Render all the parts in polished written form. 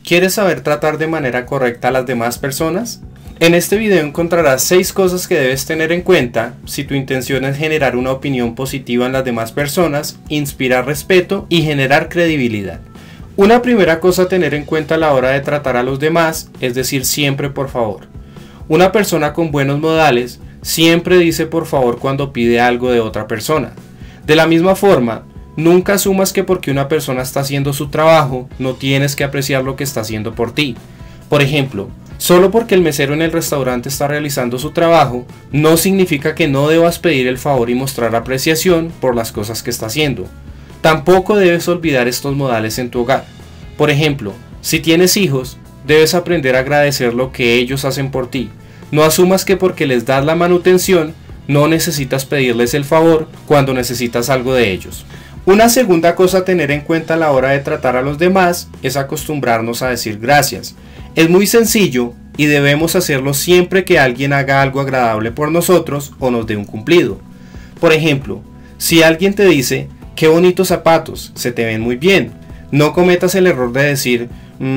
¿Quieres saber tratar de manera correcta a las demás personas? En este video encontrarás 6 cosas que debes tener en cuenta si tu intención es generar una opinión positiva en las demás personas, inspirar respeto y generar credibilidad. Una primera cosa a tener en cuenta a la hora de tratar a los demás es decir siempre por favor. Una persona con buenos modales siempre dice por favor cuando pide algo de otra persona. De la misma forma, nunca asumas que porque una persona está haciendo su trabajo, no tienes que apreciar lo que está haciendo por ti. Por ejemplo, solo porque el mesero en el restaurante está realizando su trabajo, no significa que no debas pedir el favor y mostrar apreciación por las cosas que está haciendo. Tampoco debes olvidar estos modales en tu hogar. Por ejemplo, si tienes hijos, debes aprender a agradecer lo que ellos hacen por ti. No asumas que porque les das la manutención, no necesitas pedirles el favor cuando necesitas algo de ellos. Una segunda cosa a tener en cuenta a la hora de tratar a los demás es acostumbrarnos a decir gracias. Es muy sencillo y debemos hacerlo siempre que alguien haga algo agradable por nosotros o nos dé un cumplido. Por ejemplo, si alguien te dice, qué bonitos zapatos, se te ven muy bien, no cometas el error de decir,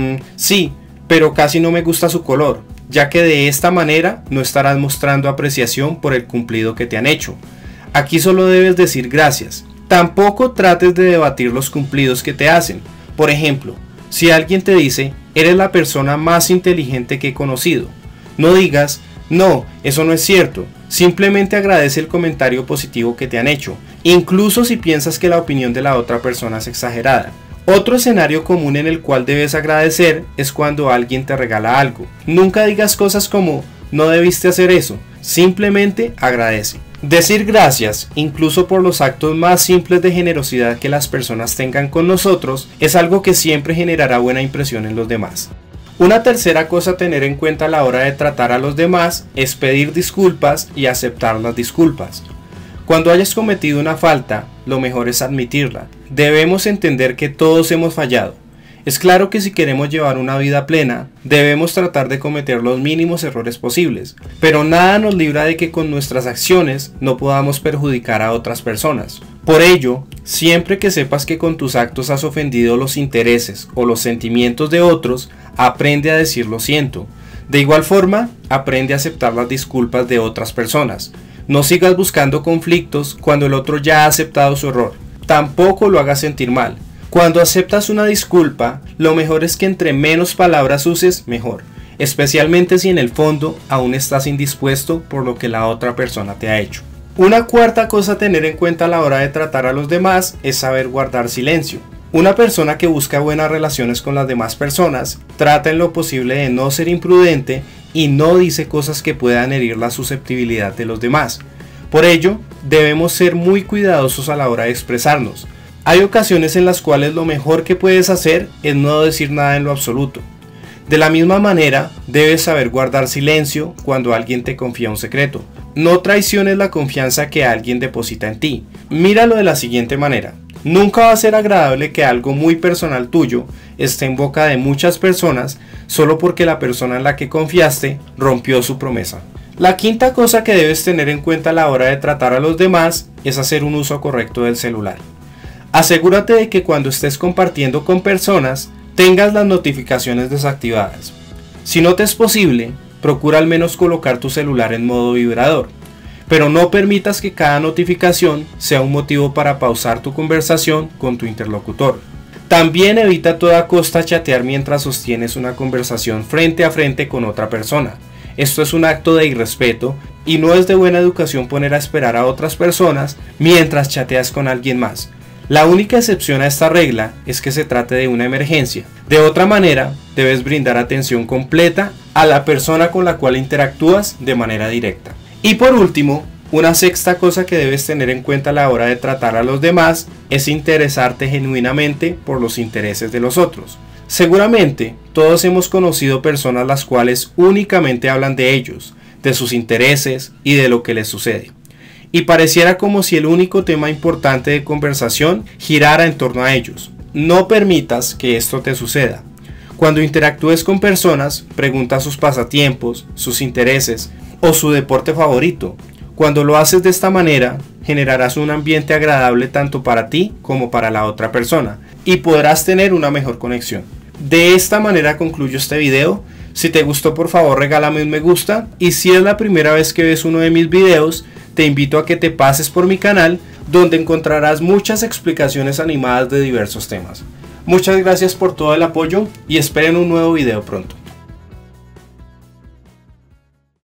sí, pero casi no me gusta su color, ya que de esta manera no estarás mostrando apreciación por el cumplido que te han hecho. Aquí solo debes decir gracias. Tampoco trates de debatir los cumplidos que te hacen. Por ejemplo, si alguien te dice, eres la persona más inteligente que he conocido, no digas, no, eso no es cierto. Simplemente agradece el comentario positivo que te han hecho, incluso si piensas que la opinión de la otra persona es exagerada. Otro escenario común en el cual debes agradecer es cuando alguien te regala algo. Nunca digas cosas como, no debiste hacer eso, simplemente agradece. Decir gracias, incluso por los actos más simples de generosidad que las personas tengan con nosotros, es algo que siempre generará buena impresión en los demás. Una tercera cosa a tener en cuenta a la hora de tratar a los demás es pedir disculpas y aceptar las disculpas. Cuando hayas cometido una falta, lo mejor es admitirla. Debemos entender que todos hemos fallado. Es claro que si queremos llevar una vida plena, debemos tratar de cometer los mínimos errores posibles, pero nada nos libra de que con nuestras acciones no podamos perjudicar a otras personas. Por ello, siempre que sepas que con tus actos has ofendido los intereses o los sentimientos de otros, aprende a decir lo siento. De igual forma, aprende a aceptar las disculpas de otras personas. No sigas buscando conflictos cuando el otro ya ha aceptado su error. Tampoco lo hagas sentir mal. Cuando aceptas una disculpa, lo mejor es que entre menos palabras uses, mejor. Especialmente si en el fondo aún estás indispuesto por lo que la otra persona te ha hecho. Una cuarta cosa a tener en cuenta a la hora de tratar a los demás es saber guardar silencio. Una persona que busca buenas relaciones con las demás personas trata en lo posible de no ser imprudente y no dice cosas que puedan herir la susceptibilidad de los demás. Por ello, debemos ser muy cuidadosos a la hora de expresarnos. Hay ocasiones en las cuales lo mejor que puedes hacer es no decir nada en lo absoluto. De la misma manera, debes saber guardar silencio cuando alguien te confía un secreto. No traiciones la confianza que alguien deposita en ti. Míralo de la siguiente manera. Nunca va a ser agradable que algo muy personal tuyo esté en boca de muchas personas solo porque la persona en la que confiaste rompió su promesa. La quinta cosa que debes tener en cuenta a la hora de tratar a los demás es hacer un uso correcto del celular. Asegúrate de que cuando estés compartiendo con personas tengas las notificaciones desactivadas. Si no te es posible, procura al menos colocar tu celular en modo vibrador, pero no permitas que cada notificación sea un motivo para pausar tu conversación con tu interlocutor. También evita a toda costa chatear mientras sostienes una conversación frente a frente con otra persona. Esto es un acto de irrespeto y no es de buena educación poner a esperar a otras personas mientras chateas con alguien más. La única excepción a esta regla es que se trate de una emergencia. De otra manera, debes brindar atención completa a la persona con la cual interactúas de manera directa. Y por último, una sexta cosa que debes tener en cuenta a la hora de tratar a los demás es interesarte genuinamente por los intereses de los otros. Seguramente, todos hemos conocido personas las cuales únicamente hablan de ellos, de sus intereses y de lo que les sucede. Y pareciera como si el único tema importante de conversación girara en torno a ellos. No permitas que esto te suceda. Cuando interactúes con personas, pregunta sus pasatiempos, sus intereses o su deporte favorito. Cuando lo haces de esta manera, generarás un ambiente agradable tanto para ti como para la otra persona y podrás tener una mejor conexión. De esta manera concluyo este video. Si te gustó, por favor regálame un me gusta, y si es la primera vez que ves uno de mis videos, te invito a que te pases por mi canal, donde encontrarás muchas explicaciones animadas de diversos temas. Muchas gracias por todo el apoyo y esperen un nuevo video pronto.